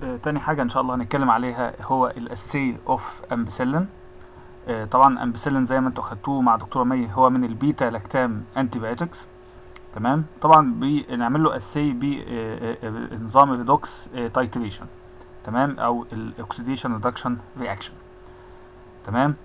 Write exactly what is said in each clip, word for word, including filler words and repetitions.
آه، تاني حاجة إن شاء الله هنتكلم عليها هو الأسي أوف أمبسيلين. آه، طبعا أمبسيلين زي ما انتوا خدتوه مع دكتورة مي هو من البيتا لاكتام أنتيبيوتكس. تمام. طبعا بنعمل له أسي بنظام الريدوكس تايتريشن، تمام، أو الأكسيديشن ريدكشن رياكشن. تمام.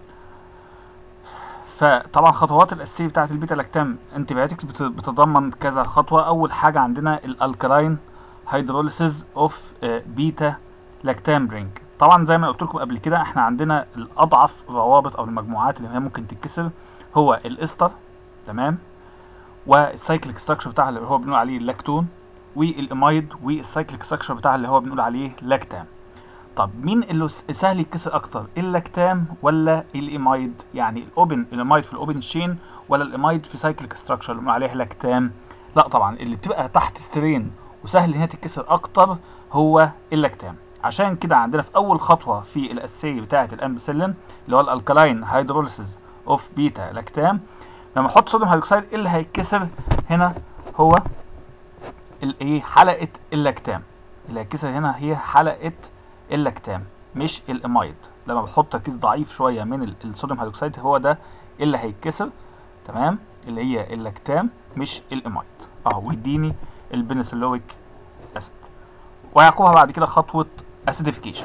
فطبعا خطوات الأسي بتاعة البيتا لاكتام أنتيبيوتكس بتتضمن كذا خطوة. أول حاجة عندنا الألكالاين هيدروليسيز اوف بيتا لاكتام درينك. طبعا زي ما قلت لكم قبل كده احنا عندنا الاضعف روابط او المجموعات اللي هي ممكن تتكسر هو الاستر، تمام، والسايكليك ستراكشر بتاعها اللي هو بنقول عليه اللاكتون، والامايد والسايكليك ستراكشر بتاعها اللي هو بنقول عليه لاكتام. طب مين اللي سهل يتكسر اكتر، اللاكتام ولا الامايد؟ يعني الاوبن الامايد في الاوبن تشين ولا الامايد في سايكليك ستراكشر اللي بنقول عليها لاكتام؟ لا طبعا اللي بتبقى تحت سترين وسهل ان هي تتكسر اكتر هو اللاكتام. عشان كده عندنا في اول خطوه في الاسي بتاعه الامبسيلين اللي هو الالكالاين هيدروليسيس اوف بيتا لاكتام، لما احط صوديوم هيدروكسيد اللي هيتكسر هنا هو الايه، حلقه اللاكتام. اللي هيتكسر هنا هي حلقه اللاكتام مش الامايد. لما بحط تركيز ضعيف شويه من الصوديوم هيدروكسيد هو ده اللي هيتكسر، تمام، اللي هي اللاكتام مش الامايد. اه ويديني البنسلويك اسيد. ويعقبها بعد كده خطوه اسيديفيكيشن.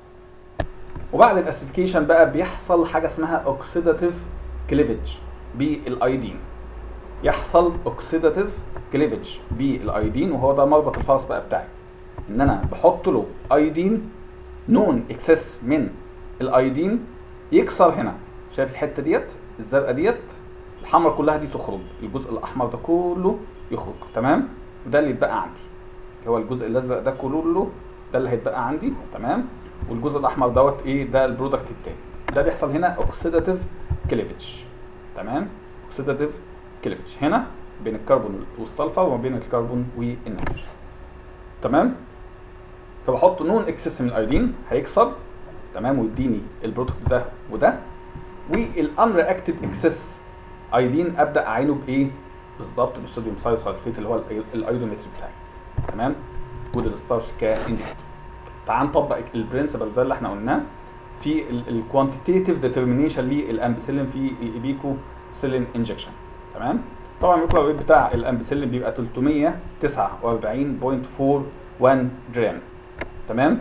وبعد الاسيديفيكيشن بقى بيحصل حاجه اسمها اوكسيداتيف كليفج بالايودين. يحصل اوكسيداتيف كليفج بالايودين، وهو ده مربط الفرس بقى بتاعي، ان انا بحط له ايودين نون اكسس من الايودين يكسر هنا. شايف الحته ديت الزرقاء ديت، الحمراء كلها دي تخرج، الجزء الاحمر ده كله يخرج، تمام، وده اللي يتبقى عندي اللي هو الجزء الازرق ده كله، ده اللي هيتبقى عندي، تمام، والجزء الاحمر دوت ايه، ده البرودكت التاني. ده بيحصل هنا اوكسيداتيف كليفج، تمام، اوكسيداتيف كليفج هنا بين الكربون والسلفر وما بين الكربون والنيتروجين، تمام. فبحط نون اكسس من الايودين هيكسر، تمام، ويديني البرودكت ده وده. والان رياكتيف اكسس ايودين ابدا اعينه بايه بالظبط؟ بالصوديوم ثايوسلفيت اللي هو الايودومتر بتاعي، تمام، وده الستارش كانديكيتور. تعال نطبق البرنسبل ده اللي احنا قلناه في الكوانتيتيف ديترمينيشن للامبسيلين في الايبيكو سيلين انجكشن، تمام. طبعا الميكرو ريت بتاع الامبسيلين بيبقى ثلاثمية وتسعة وأربعين فاصلة أربعة وواحد جرام، تمام.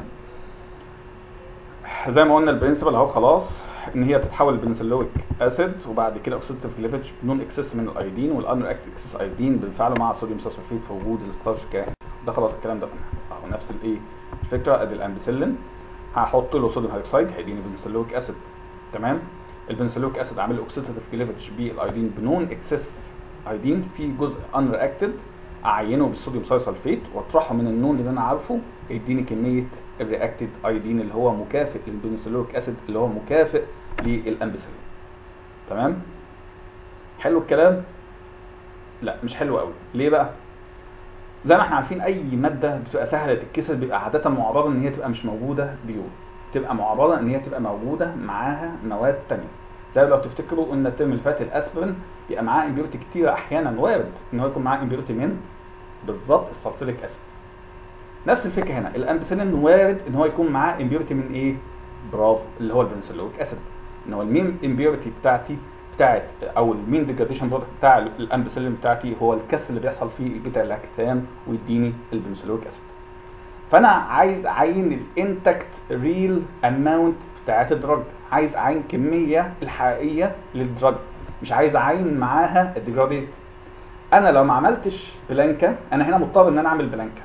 زي ما قلنا البرنسبل اهو خلاص، ان هي بتتحول لبنسلويك اسيد، وبعد كده اوكسيداتيف كليفج نون اكسس من الايودين، والان رياكتيف اكسس ايودين بينفعلوا مع الصوديوم سلفيت في وجود الستارش كا. ده خلاص الكلام ده اهو نفس الايه الفكره. ادي الامبسيلين هحط له صوديوم هيدروكسيد هيديني بنسلويك اسيد، تمام. البنسلويك اسيد عامل اوكسيداتيف كليفج بالايودين بنون اكسس ايودين، في جزء ان رياكتد اعينه بالصوديوم ثايوسلفيت واطرحه من النون اللي انا عارفه يديني كميه الرياكتد ايودين اللي هو مكافئ للبنسلويك اسيد اللي هو مكافئ للامبسيلين، تمام. حلو الكلام؟ لا مش حلو قوي. ليه بقى؟ زي ما احنا عارفين اي ماده بتبقى سهله تتكسر بيبقى عاده معرضه ان هي تبقى مش موجوده بيور، بتبقى معرضه ان هي تبقى موجوده معاها مواد ثانيه. زي لو تفتكروا قلنا الترم اللي فات الاسبرين بيبقى معاه امبيورتي كتير، احيانا وارد ان هو يكون معاه امبيورتي من بالظبط السالسيليك اسيد. نفس الفكره هنا، الامبسيلين وارد ان هو يكون معاه امبيورتي من ايه؟ برافو، اللي هو البنسلويك اسيد. ان هو المين امبيورتي بتاعتي بتاعت او المين ديجراديشن برودكت بتاع الامبسيلين بتاعتي هو الكسر اللي بيحصل فيه البيتا لاكتام ويديني البنسلويك اسيد. فانا عايز اعين الانتكت ريل اماونت بتاعت الدرج، عايز اعين كميه الحقيقيه للدرج، مش عايز اعين معاها الديجراديت. انا لو ما عملتش بلانكا، انا هنا مضطر ان انا اعمل بلانكا،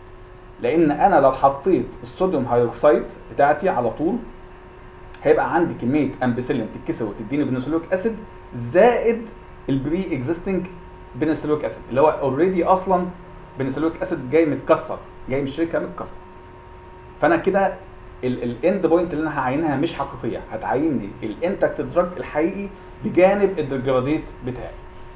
لان انا لو حطيت الصوديوم هيدروكسيد بتاعتي على طول هيبقى عندي كميه امبسيلين تتكسر وتديني بنسلويك اسيد زائد البري اكزيستنج بنسلويك اسيد اللي هو اوريدي اصلا بنسلويك اسيد جاي متكسر، جاي من الشركه متكسر. فانا كده الاند بوينت اللي انا هعينها مش حقيقيه، هتعين لي الانتكت دراج الحقيقي بجانب الديجراديت بتاعي.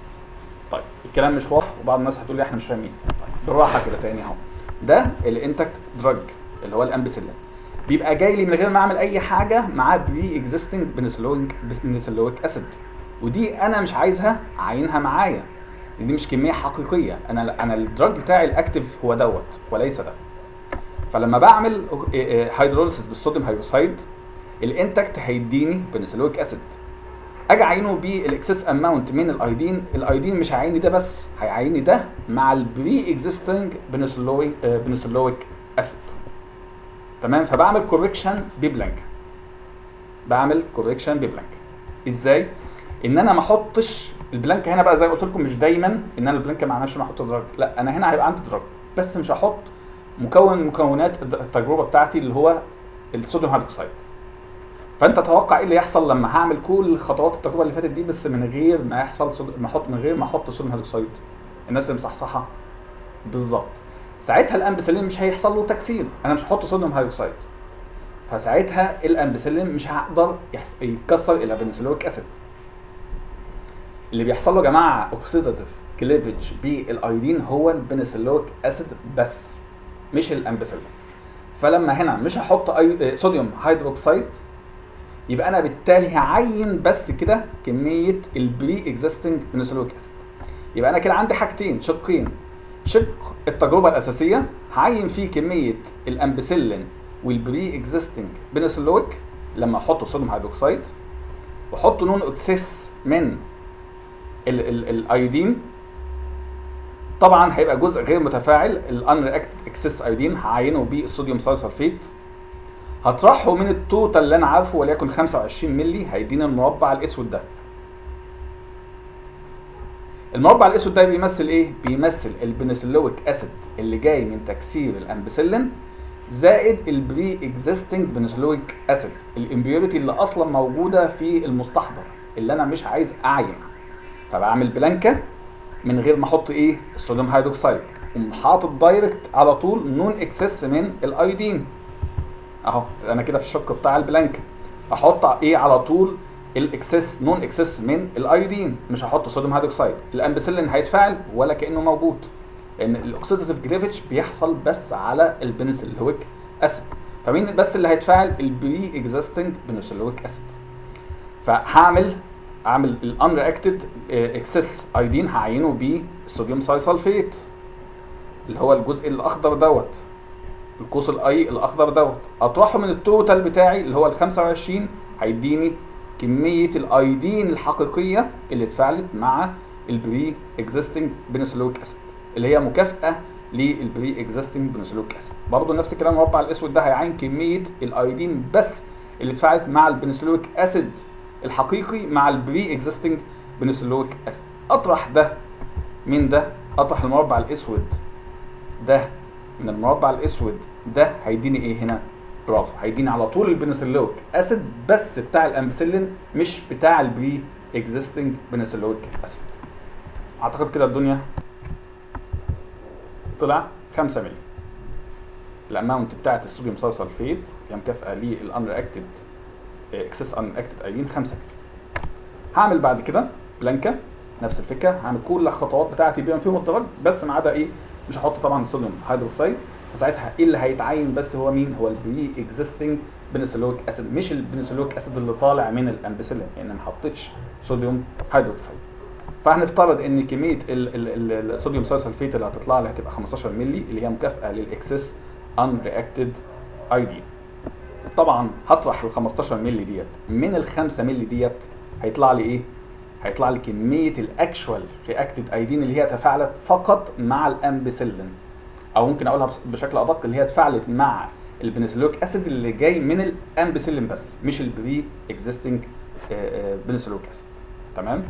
طيب الكلام مش واضح وبعض الناس هتقول لي احنا مش فاهمين. طيب بالراحه كده تاني اهو، ده الانتكت دراج اللي هو الامبسيلين بيبقى جاي لي من غير ما اعمل اي حاجه معاه بري اكزيستنج بنسلويك بنسلويك اسيد، ودي انا مش عايزها اعينها معايا، دي مش كميه حقيقيه. انا انا الدراج بتاعي الاكتف هو دوت وليس ده. فلما بعمل هيدروليسيس بالصوديوم هيدروكسيد الانتكت هيديني بنسلويك اسيد. اجي اعينه بالاكسس اماونت من الايودين، الايودين مش هيعيني ده بس، هيعيني ده مع البري اكزيستنج بنسلويك بنسلويك اسيد. تمام. فبعمل كوركشن ببلانكا، بعمل كوركشن ببلانكا. ازاي؟ ان انا ما احطش البلانكا هنا بقى زي ما قلت لكم، مش دايما ان انا البلانكا ما معناش ما احط دراج، لا انا هنا هيبقى عندي دراج بس مش هحط مكون من مكونات التجربه بتاعتي اللي هو الصوديوم هيدروكسيد. فانت تتوقع ايه اللي يحصل لما هعمل كل خطوات التجربه اللي فاتت دي بس من غير ما يحصل صد... ما احط من غير ما احط صوديوم هيدروكسيد؟ الناس اللي مصحصحه بالظبط، ساعتها الامبسلين مش هيحصل له تكسير، انا مش هحط صوديوم هيدروكسيد، فساعتها الامبسلين مش هيقدر يحس... يتكسر الى بنسلويك اسيد. اللي بيحصل له يا جماعه اوكسيداتيف كليفج بالايودين هو البنسلويك اسيد بس مش الامبسلين. فلما هنا مش هحط أي... صوديوم هيدروكسيد يبقى انا بالتالي هعين بس كده كميه البري اكزيستنج بنسلويك اسيد. يبقى انا كده عندي حاجتين، شقين. شق التجربه الاساسيه هعين فيه كميه الامبسلين والبري اكزيستنج بنسلويك لما احط صوديوم هيدروكسيد، واحط نون اكسس من الايودين. طبعا هيبقى جزء غير متفاعل الان رياكت اكسس ايودين هعينه بالصوديوم سايسلفيت، هطرحه من التوتال اللي انا عارفه وليكن خمسة وعشرين مللي، هيديني المربع الاسود ده. المربع الاسود ده بيمثل ايه؟ بيمثل البنسلويك اسيد اللي جاي من تكسير الامبسلين زائد البري اكزيستنج بنسلويك اسيد، الامبيوريتي اللي اصلا موجوده في المستحضر اللي انا مش عايز اعين. فبعمل بلانكا من غير ما احط ايه؟ الصوديوم هيدروكسيد، وحاطط دايركت على طول نون اكسس من الايودين. اهو انا كده في الشق بتاع البلانكا احط ايه على طول؟ الاكسس نون اكسس من الايودين، مش هحط صوديوم هيدروكسيد. الامبسلين هيتفاعل ولا كانه موجود، لان الاوكسيداتيف جريفيتش بيحصل بس على البنسلويك اسيد. فمين بس اللي هيتفاعل؟ البري اكزيستنج بنسلويك اسيد. فهعمل اعمل الان رياكتد اكسس ايودين هعينه بالصوديوم سايسلفيت اللي هو الجزء الاخضر دوت، القوس الاي الاخضر دوت، اطرحه من التوتال بتاعي اللي هو ال خمسة وعشرين، هيديني كميه الايودين الحقيقيه اللي اتفاعلت مع البري اكزيستنج بنسلويك اسيد اللي هي مكافاه للبري اكزيستنج بنسلويك اسيد. برضه نفس الكلام المربع الاسود ده هيعين كميه الايودين بس اللي اتفاعلت مع البنسلويك اسيد الحقيقي مع البري اكزيستنج بنسلويك اسيد. اطرح ده من ده، اطرح المربع الاسود ده من المربع الاسود ده، هيديني ايه هنا؟ برافو، هيديني على طول البنسلويك اسيد بس بتاع الامبسلين مش بتاع البري اكزيستنج بنسلويك اسيد. اعتقد كده الدنيا طلع خمسة مللي. الاماونت بتاعت الصوديوم سايسلفيت هي مكافئه للان رياكتد اكسس ان رياكتد ايودين خمسة مللي. هعمل بعد كده بلانكا نفس الفكره، هعمل كل الخطوات بتاعتي بما فيهم الدرج بس ما عدا ايه؟ مش هحط طبعا الصوديوم هيدروكسيد. فساعتها ايه اللي هيتعين بس هو مين؟ هو البري اكزيستنج بنسلويك اسيد مش البنسلويك اسيد اللي طالع من الامبسلين، لان يعني ما حطيتش صوديوم هيدروكسيد. فهنفترض ان كميه الصوديوم سايسلفيت اللي هتطلع لي هتبقى خمستاشر مللي اللي هي مكافئه للاكسس ان رياكتد ايودين. طبعا هطرح ال خمستاشر مللي ديت من ال خمسة مللي ديت، هيطلع لي ايه؟ هيطلع لي كميه الاكشوال رياكتد ايودين اللي هي تفاعلت فقط مع الامبسلين، او ممكن اقولها بشكل ادق اللي هي اتفاعلت مع البنسلويك اسيد اللي جاي من الامبسلين بس مش البري اكزيستنج بنسلويك اسيد. تمام؟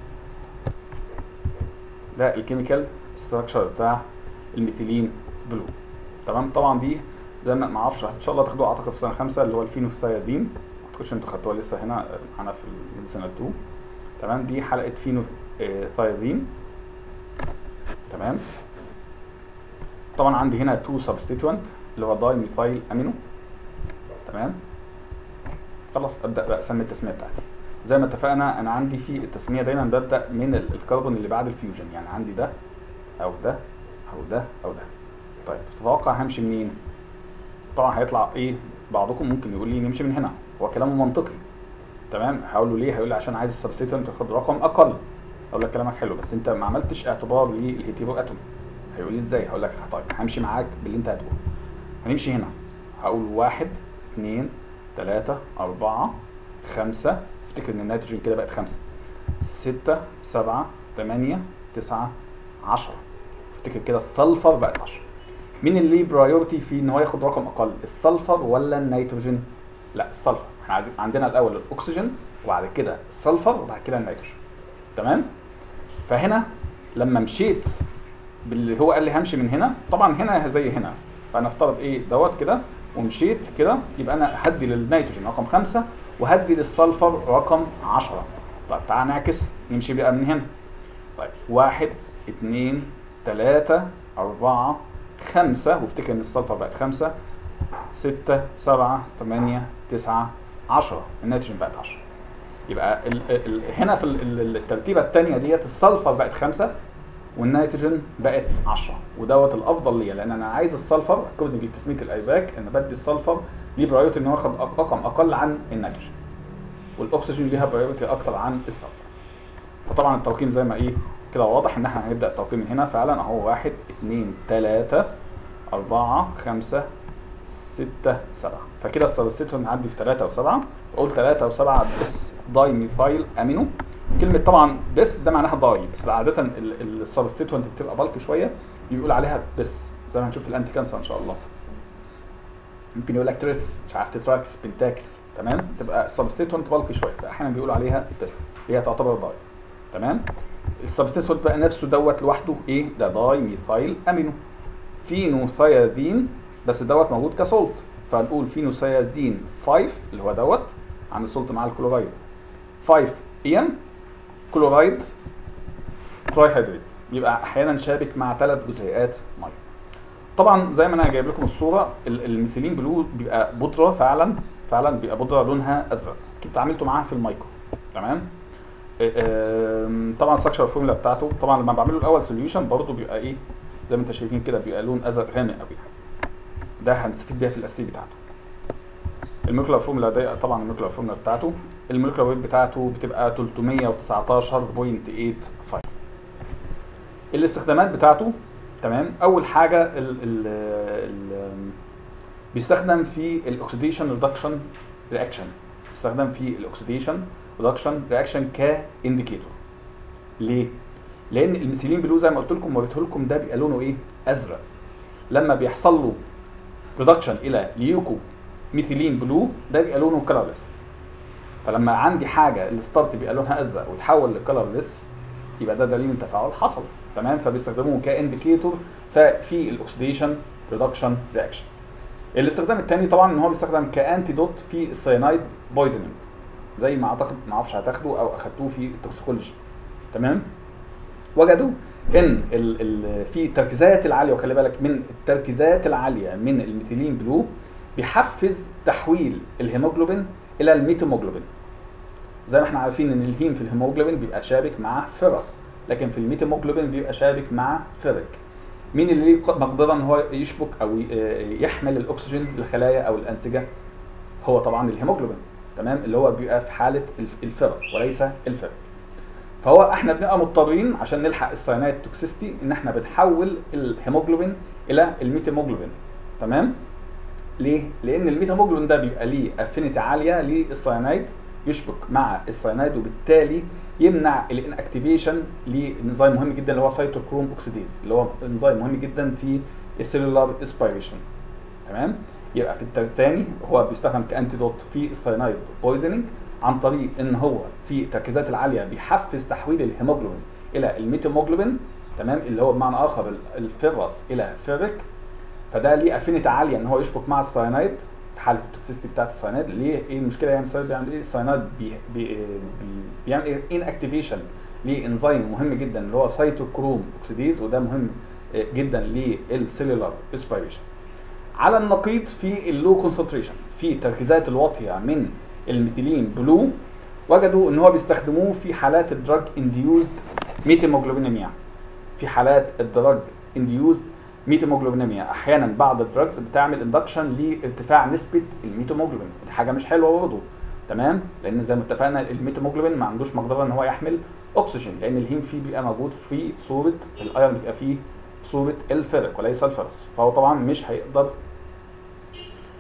ده الكيميكال ستراكشر بتاع الميثيلين بلو. تمام؟ طبعا دي زي ما ما اعرفش ان شاء الله تاخدوها اعتقد في سنه خمسة اللي هو الفينوثيازين، ما اعتقدش انتوا خدتوها لسه هنا معانا في الميديسينال اتنين. تمام؟ دي حلقه فينوثيازين. تمام؟ طبعا عندي هنا تو سبستيتوينت اللي هو داي ميثايل امينو. تمام؟ خلاص ابدا بقى اسمي التسميه بتاعتي. زي ما اتفقنا انا عندي في التسميه دايما ببدا من الكربون اللي بعد الفيوجن، يعني عندي ده او ده او ده او ده. طيب تتوقع همشي منين؟ طبعا هيطلع ايه؟ بعضكم ممكن يقول لي نمشي من هنا، هو كلامه منطقي. تمام؟ هقول له ليه؟ هيقول لي عشان عايز السبستيتوينت ياخد رقم اقل. اقول لك كلامك حلو بس انت ما عملتش اعتبار للهيتيرو اتوم. هيقول لي ازاي؟ هقول لك طيب همشي معاك باللي انت هتقوله. هنمشي هنا، هقول واحد اتنين تلاتة أربعة خمسة، افتكر ان النيتروجين كده بقت خمسة، ستة سبعة تمانية تسعة عشرة، افتكر كده السلفر بقت عشرة. مين اللي ليه برايورتي في ان هو ياخد رقم اقل، السلفر ولا النيتروجين؟ لا السلفر، احنا عايزين عندنا الاول الاكسجين وبعد كده السلفر وبعد كده النيتروجين. تمام؟ فهنا لما مشيت باللي هو قال لي همشي من هنا، طبعا هنا زي هنا، فنفترض ايه دوت كده ومشيت كده، يبقى انا هدي للنيتروجين رقم خمسة وهدي للسلفر رقم عشرة. طيب تعال نعكس، نمشي بقى من هنا. طيب واحد اتنين تلاتة أربعة خمسة، وافتكر ان السلفر بقت خمسة، ستة سبعة تمانية تسعة عشرة، النيتروجين بقت عشرة. يبقى ال ال هنا في ال الترتيبة التانية ديت السلفر بقت خمسة والنيتروجين بقت عشرة، ودوت الافضل ليا لان انا عايز السلفر اكوردنج لتسميه الايباك ان بدي السلفر ليه برايورتي ان هو ياخد رقم اقل عن النيتروجين، والاكسجين ليها برايورتي اكتر عن السلفر. فطبعا الترقيم زي ما ايه كده واضح ان احنا هنبدا الترقيم من هنا فعلا اهو، واحد اتنين تلاتة أربعة خمسة ستة سبعة، فكده السبستيتوينت هنعدي في تلاتة وسبعة، واقول تلاتة وسبعة بس داي ميثايل امينو. كلمة طبعا بس ده معناها داي، بس عادة السبستيتوينت بتبقى بالك شوية بيقول عليها بس، زي ما هنشوف في الانتي كانسر ان شاء الله. ممكن يقول لك تريس، مش عارف تتراكس، بنتاكس، تمام؟ تبقى السبستيتوينت بالك شوية، فاحيانا بيقولوا عليها بس، هي تعتبر داي. تمام؟ السبستيتوينت بقى نفسه دوت لوحده ايه؟ ده داي ميثايل امينو. فينوثيازين بس دوت موجود كسولت، فهنقول فينوثيازين خمسة اللي هو دوت عن السولت مع الكلورايد، خمسة ايام كلورايد تراي هيدريت، يبقى احيانا شابك مع ثلاث جزيئات ميه. طبعا زي ما انا جايب لكم الصوره، الميثيلين بلو بيبقى بودره فعلا، فعلا بيبقى بودره لونها ازرق، اكيد اتعاملتوا معاها في المايكرو. تمام؟ طبعا السكشر فورمولا بتاعته طبعا لما بعمله الاول سوليوشن برضه بيبقى ايه زي ما انتم شايفين كده، بيبقى لون ازرق غامق قوي، ده هنستفيد بيها في الاساسي بتاعته. المولكيولار فورمولا ده طبعا المولكيولار فورمولا بتاعته، المولكيولار ويت بتاعته بتبقى تلتمية وتسعتاشر فاصلة تمانية وتمانين. الاستخدامات بتاعته تمام، اول حاجه ال ال ال بيستخدم في الاكسيديشن ريدكشن رياكشن، بيستخدم في الاكسيديشن ريدكشن رياكشن كانديكيتور. ليه؟ لان الميثيلين بلو زي ما قلت لكم وريته لكم ده بيبقى لونه ايه؟ ازرق. لما بيحصل له ريدكشن الى ليوكو ميثيلين بلو ده بيبقى لونه كلرلس. فلما عندي حاجه الستارت بيبقى لونها ازرق وتحول لكلرلس يبقى ده دليل ان تفاعل حصل. تمام؟ فبيستخدموه كانديكيتور ففي الاكسيديشن ريدكشن رياكشن. الاستخدام الثاني طبعا ان هو بيستخدم كانتيدوت في السيانايد بويزنينج، زي ما اعتقد ما اعرفش هتاخدوه او اخدتوه في التوكسيكولوجي. تمام؟ وجدوا ان ال ال في التركيزات العاليه، وخلي بالك من التركيزات العاليه من الميثيلين بلو بيحفز تحويل الهيموجلوبين الى الميثيموجلوبين. زي ما احنا عارفين ان الهيم في الهيموجلوبين بيبقى شابك مع فيرس، لكن في الميثيموجلوبين بيبقى شابك مع فيريك. مين اللي ليه مقدره ان هو يشبك او يحمل الاكسجين للخلايا او الانسجه؟ هو طبعا الهيموجلوبين. تمام؟ اللي هو بيبقى في حاله الفيرس وليس الفيريك. فهو احنا بنبقى مضطرين عشان نلحق الساينايد توكسيستي ان احنا بنحول الهيموجلوبين الى الميثيموجلوبين. تمام؟ ليه؟ لان الميثيموجلوبين ده بيبقى ليه افينيتي عاليه للساينايد، يشبك مع الساينايد وبالتالي يمنع الانكتيفيشن لانزيم مهم جدا اللي هو سيتوكروم اوكسيديز، اللي هو انزيم مهم جدا في السيلولار اسبيريشن. تمام؟ يبقى في الثاني هو بيستخدم كانتيدوت في الساينايد بويزنينج عن طريق ان هو في التركيزات العاليه بيحفز تحويل الهيموجلوبين الى الميثيموجلوبين. تمام؟ اللي هو بمعنى اخر الفيرس الى فيريك. فده ليه افينيتي عاليه ان هو يشبك مع الساينايد في حاله التوكسيستي بتاعت الساينايد. ليه؟ ايه المشكله يعني الساينايد بيعمل ايه؟ الساينايد بي بي بي بيعمل ايه؟ ان اكتيفيشن لانزيم مهم جدا اللي هو سيتوكروم اوكسيديز، وده مهم جدا للسيلولار اسبيريشن. على النقيض في اللو كونسنتريشن في التركيزات الواطيه من الميثيلين بلو وجدوا ان هو بيستخدموه في حالات الدراج انديوزد ميثيموجلوبينيميا. في حالات الدراج انديوزد ميثيموجلوبينيميا احيانا بعض الدراجز بتعمل اندكشن لارتفاع نسبه الميثيموجلوبين، ودي حاجه مش حلوه برضه. تمام؟ لان زي ما اتفقنا الميثيموجلوبين ما عندوش مقدره ان هو يحمل اكسجين، لان الهيم فيه بيبقى موجود في صوره الايرون، بيبقى فيه في صوره الفيريك وليس الفرس، فهو طبعا مش هيقدر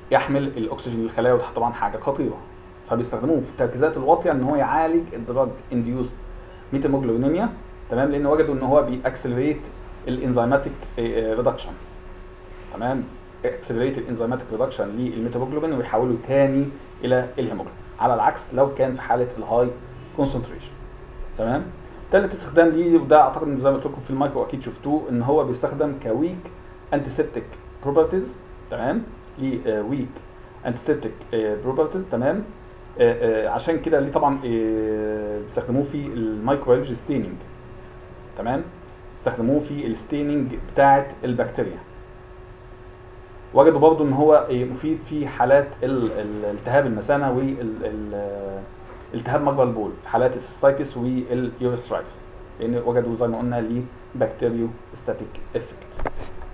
يحمل الاكسجين للخلايا، وده طبعا حاجه خطيره. فبيستخدموه في التركيزات الواطيه ان هو يعالج الدراج انديوست ميتاموجلوبينيميا، تمام، لان وجدوا ان هو بيأكسلريت الانزيماتيك ريدكشن، تمام، اكسلريت الانزيماتيك ريدكشن للميتاموجلوبين ويحوله تاني الى الهيموجلوبين، على العكس لو كان في حاله الهاي كونسنتريشن، تمام. ثالث استخدام ليه، وده اعتقد ان زي ما قلت لكم في المايكرو اكيد شفتوه، ان هو بيستخدم كويك انتيسيبتيك بروبرتيز، تمام، ليه ويك انتيسيبتيك بروبرتيز، تمام. آه، آه، عشان كده ليه طبعا آه، بيستخدموه في الميكروبيولوجي ستيننج، تمام، استخدموه في الستيننج بتاعه البكتيريا. وجدوا برضو ان هو مفيد في حالات الالتهاب المثانه والالتهاب مجرى البول، في حالات السيستايتس واليوريثرايتس، لان وجدوا زي ما قلنا ليه بكتيريو ستاتيك افكت.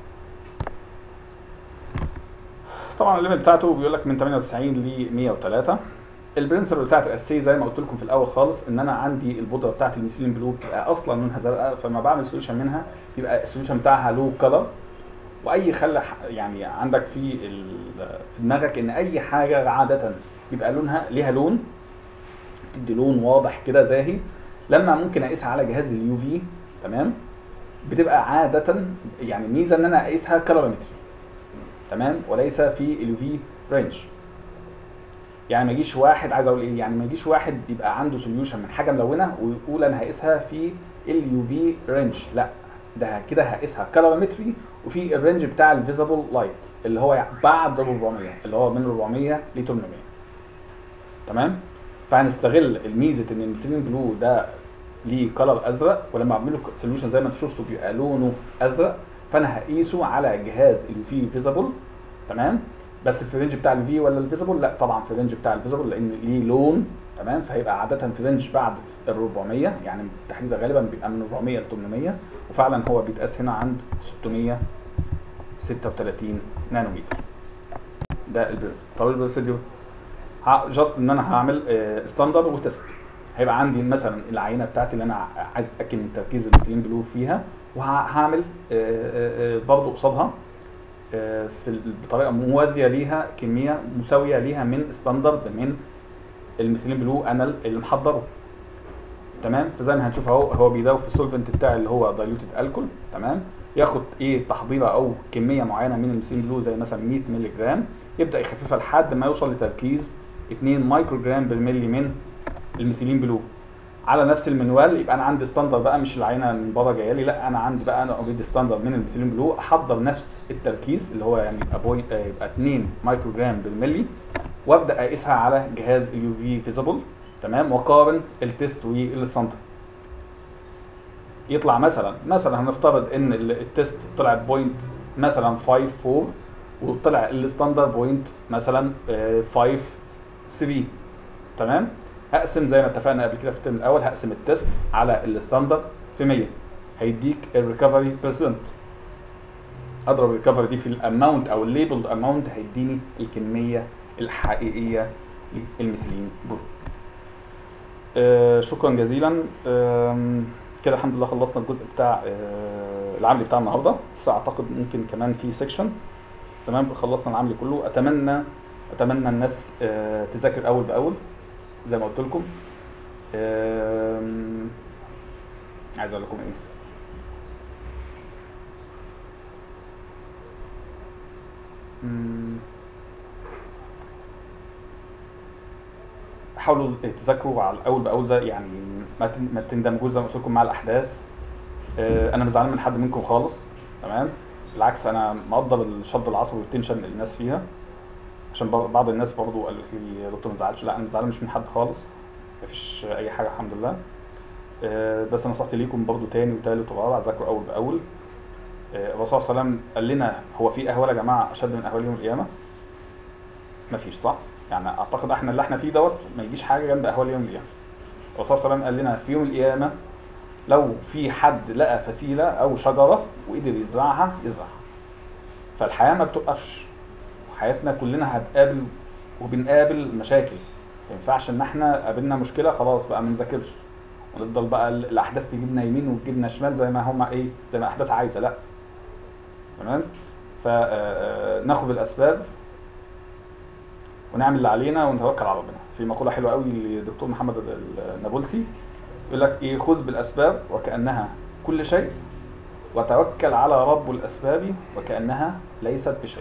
طبعا الليمت بتاعته بيقول لك من ثمانية وتسعين ل مية وثلاثة. البرنسبل بتاعت الاساسيه زي ما قلت لكم في الاول خالص، ان انا عندي البودره بتاعت الميثيلين بلو بتبقى اصلا لونها زرقاء، فلما بعمل سوليوشن منها يبقى السوليوشن بتاعها له كلر. واي خلى يعني عندك في في دماغك ان اي حاجه عاده بيبقى لونها ليها لون، بتدي لون واضح كده زاهي، لما ممكن اقيسها على جهاز اليو في، تمام، بتبقى عاده يعني ميزه ان انا اقيسها كالوريمتري، تمام، وليس في اليو في رينج. يعني ما يجيش واحد، عايز اقول ايه، يعني ما يجيش واحد يبقى عنده سوليوشن من حاجه ملونه ويقول انا هقيسها في اليو في رينج، لا، ده كده هقيسها كالوريمتري وفي الرينج بتاع الفيزابل لايت اللي هو بعد أربعمية، اللي هو من أربعمية ل ثمانمية، تمام. فهنستغل الميزه ان الميثيلين بلو ده ليه كلر ازرق، ولما اعمل له سوليوشن زي ما انتم شفتوا بيبقى لونه ازرق، فانا هقيسه على جهاز اليو في فيزابل، تمام، بس في الرينج بتاع الفي ولا الفيزابل؟ لا طبعا في الرينج بتاع الفيزابل، لان ليه لون، تمام، فهيبقى عاده في رينج بعد ال أربعمية، يعني التحديد غالبا بيبقى من أربعمية ل ثمانمية، وفعلا هو بيتقاس هنا عند ستمية وستة وثلاثين نانومتر. ده البرنسبل. طب البروسيدور جاست ان انا هعمل ستاندرد وتست. هيبقى عندي مثلا العينه بتاعتي اللي انا عايز اتاكد من تركيز الميثيلين بلو فيها، وهعمل برضه قصادها في بطريقه موازيه ليها كميه مساويه ليها من ستاندرد من الميثيلين بلو انا اللي محضره، تمام. فزي ما هنشوف اهو، هو بيداوب في السولفنت بتاعي اللي هو دايلوتد الكول، تمام، ياخد ايه تحضيره او كميه معينه من الميثيلين بلو زي مثلا مية مللي جرام، يبدا يخففها لحد ما يوصل لتركيز اتنين مايكرو جرام بالملي من الميثيلين بلو على نفس المنوال. يبقى انا عندي ستاندرد بقى، مش العينه من بره جايه لي، لا انا عندي بقى انا اوريدي ستاندرد من الميثيلين بلو، احضر نفس التركيز اللي هو يعني يبقى بوينت يبقى اتنين مايكرو جرام بالملي، وابدا اقيسها على جهاز اليو في فيزابل، تمام، واقارن التست والسنتر. يطلع مثلا مثلا هنفترض ان التست طلعت بوينت مثلا خمسة أربعة، وطلع الستاندرد بوينت مثلا خمسة ثلاثة، تمام. هقسم زي ما اتفقنا قبل كده في الترم الاول، هقسم التست على الستاندرد في مية، هيديك الريكفري بيرسنت. اضرب الريكفري دي في الاماونت او الليبلد اماونت، هيديني الكميه الحقيقيه للميثيلين بلو. آه شكرا جزيلا. آه كده الحمد لله خلصنا الجزء بتاع آه العملي بتاع النهارده، بس اعتقد ممكن كمان في سيكشن، تمام. خلصنا العملي كله. اتمنى اتمنى الناس آه تذاكر اول باول زي ما قلت لكم. آه عايز اقول لكم ايه، حاولوا تذاكروا على اول باول، زي يعني ما تندمجوش زي ما قلت لكم مع الاحداث. انا مش زعلان من حد منكم خالص، تمام، بالعكس انا مقدر الشد العصبي والتنشن اللي الناس فيها، عشان بعض الناس برضو قالت لي يا دكتور ما تزعلش، لا انا مش زعلان مش من حد خالص، مفيش اي حاجه الحمد لله. بس نصيحتي ليكم برضو تاني وتالت ورابع، ذاكروا اول باول. الرسول صلى الله عليه وسلم قال لنا هو في اهوال يا جماعه اشد من اهوال يوم القيامه؟ مفيش، صح؟ يعني اعتقد احنا اللي احنا فيه دوت ما يجيش حاجه جنب اهوال يوم القيامه. الرسول صلى الله عليه وسلم قال لنا في يوم القيامه لو في حد لقى فسيله او شجره وقدر يزرعها يزرعها. فالحياه ما بتوقفش، حياتنا كلنا هتقابل وبنقابل مشاكل، ما ينفعش ان احنا قابلنا مشكله خلاص بقى ما نذاكرش ونفضل بقى الاحداث تجيبنا يمين وتجيبنا شمال زي ما هم ايه زي ما الاحداث عايزه، لا، تمام. فناخد بالاسباب ونعمل اللي علينا ونتوكل على ربنا. في مقوله حلوه قوي للدكتور محمد النابلسي يقول لك ايه: خذ بالاسباب وكانها كل شيء، وتوكل على رب الاسباب وكانها ليست بشيء.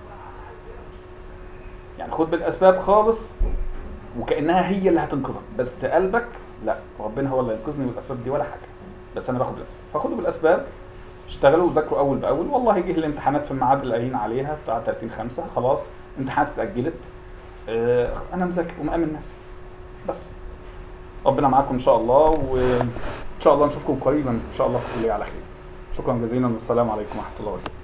يعني خد بالاسباب خالص وكانها هي اللي هتنقذك، بس قلبك لا، ربنا هو اللي ينقذني من الاسباب دي ولا حاجه، بس انا باخد بالاسباب. فخدوا بالاسباب، اشتغلوا وذاكروا اول باول. والله جه الامتحانات في الميعاد اللي قايلين عليها بتاع ثلاثين خمسة، خلاص امتحانات اتاجلت، اه انا مذاكر ومأمن نفسي بس. ربنا معاكم ان شاء الله، وان شاء الله نشوفكم قريبا ان شاء الله في الكليه على خير. شكرا جزيلا والسلام عليكم ورحمه الله وبركاته.